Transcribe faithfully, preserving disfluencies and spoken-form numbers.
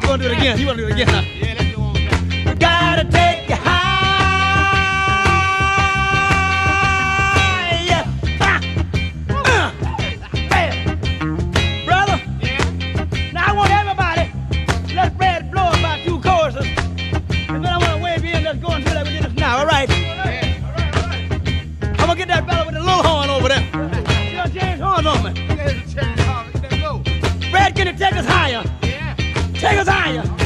want to do it again? You want to do it again, huh? Yeah, let's go on back. We gotta take you high. Ah. Uh. Hey, brother. Yeah. Now I want everybody, let Fred blow about two choruses. And then I want to wave you in. Let's go and do that we did this now. All right. Yeah. All right, all right. I'm gonna get that fella with the little horn over there. You gonna change horns on me? Let's go. Fred, can you take us higher? Yeah. Take us higher.